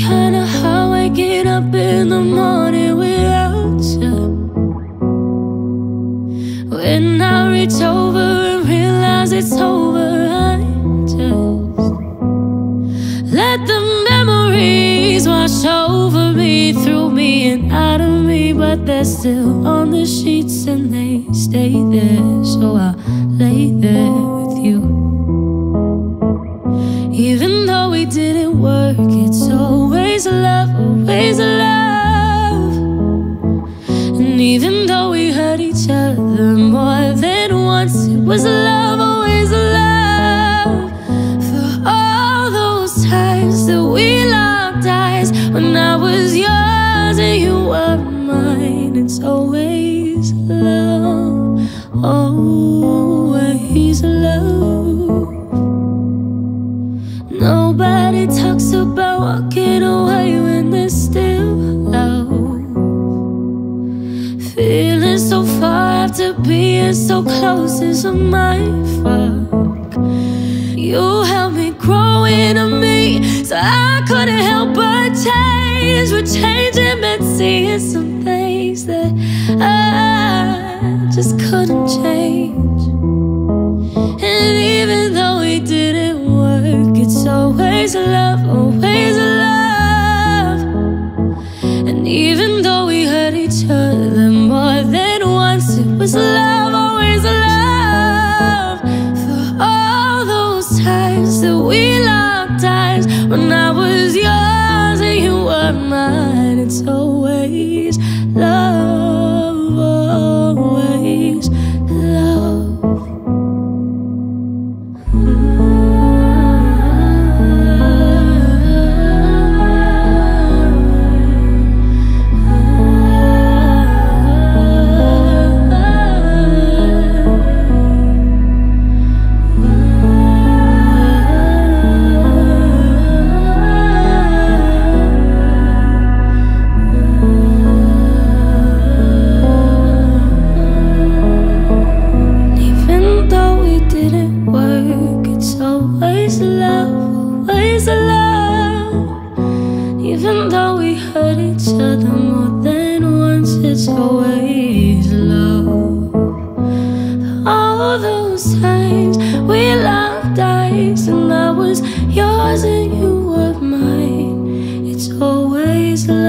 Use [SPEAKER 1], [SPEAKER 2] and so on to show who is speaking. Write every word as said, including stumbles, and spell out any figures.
[SPEAKER 1] kinda hard waking up in the morning without you. When I reach over and realize it's over, I just let the memories wash over me, through me and out of me. But they're still on the sheets and they stay there, so I lay there with you. Even though we didn't work, it's always love, always love. And even though we hurt each other more than once, it was love, always love. For all those times that we locked eyes when I was yours and you were mine, it's always love, always love. Nobody talks about walking away when there's still love. Feeling so far after being so close is my fuck. You helped me grow into me, so I couldn't help but change. We're changing and seeing some things that I just couldn't change. And even though we didn't work, it's always love, always love. And even though we hurt each other more than once, it was love, always love. For all those times that we locked eyes when I was yours and you were mine, it's always love, always love. Always love, always love. Even though we hurt each other more than once, it's always love. All those times we locked eyes and I was yours and you were mine, it's always love.